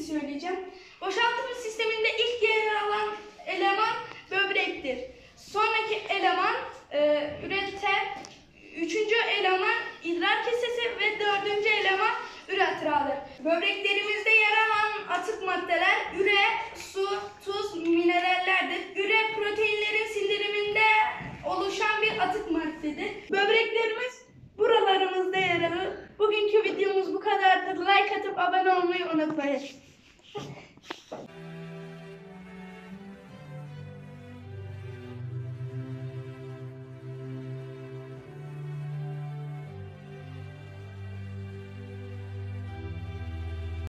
söyleyeceğim. Boşaltım sisteminde ilk yer alan eleman böbrektir. Sonraki eleman üreter, üçüncü eleman idrar kesesi ve dördüncü eleman üretradır. Böbreklerimizde yer alan atık maddeler üre, su, tuz, minerallerdir. Üre proteinlerin sindiriminde oluşan bir atık maddedir. Böbreklerimiz buralarımızda yer alır. Bugünkü videomuz bu kadardır. Like atıp abone olmayı unutmayın.